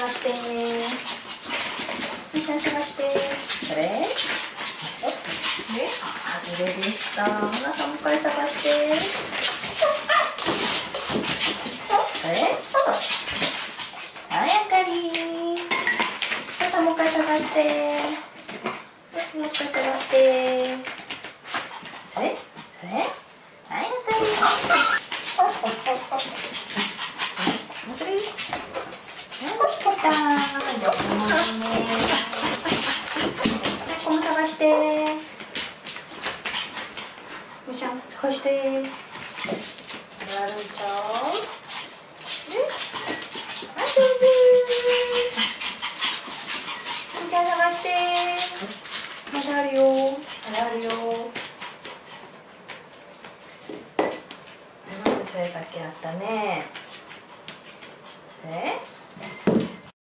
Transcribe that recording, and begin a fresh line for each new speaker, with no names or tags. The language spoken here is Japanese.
探して。むしゃん探して。それ。で、外れでした。はなさんもう一回探して。それ。はい、あかり。はなさんもう一回探して。もう一回探して。それ。それ。はい、あかり。それ。はい、こっち来た。じゃあ、このね。ここも探して。むしゃん、探して。あるんちゃう。